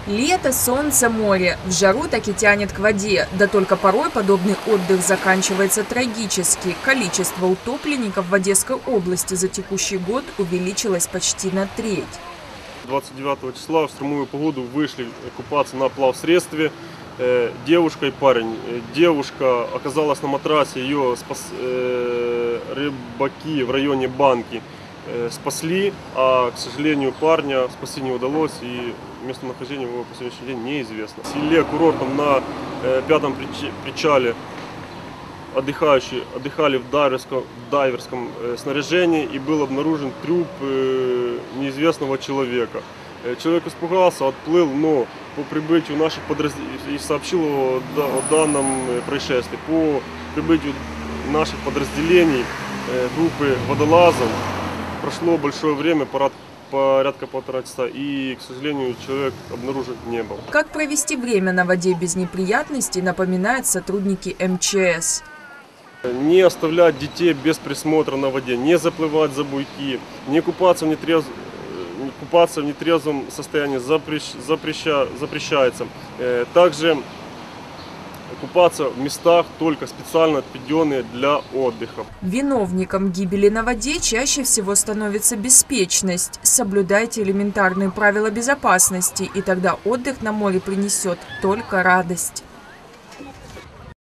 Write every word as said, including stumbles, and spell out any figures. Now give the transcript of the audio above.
Лето, солнце, море. В жару так и тянет к воде. Да только порой подобный отдых заканчивается трагически. Количество утопленников в Одесской области за текущий год увеличилось почти на треть. двадцать девятого числа в стромовую погоду вышли купаться на плавсредстве э, девушка и парень. Девушка оказалась на матрасе, ее спас, э, рыбаки в районе Банки э, спасли, а, к сожалению, парня спасти не удалось, и местонахождение его по сегодняшний день неизвестно. В селе курортом на э, пятом причале отдыхающие отдыхали в дайверском, в дайверском э, снаряжении, и был обнаружен труп э, неизвестного человека. Э, человек испугался, отплыл, но по прибытию наших подразделений и сообщил о, о данном происшествии. По прибытию наших подразделений э, группы водолазов прошло большое время, порядка порядка полтора часа, и, к сожалению, человек обнаружен не был. Как провести время на воде без неприятностей, напоминают сотрудники эм че эс. Не оставлять детей без присмотра на воде, не заплывать за буйки, не купаться в, нетрезв... не купаться в нетрезвом состоянии запрещ... запреща... запрещается. Также купаться в местах только специально отведенные для отдыха. Виновником гибели на воде чаще всего становится беспечность. Соблюдайте элементарные правила безопасности, и тогда отдых на море принесет только радость.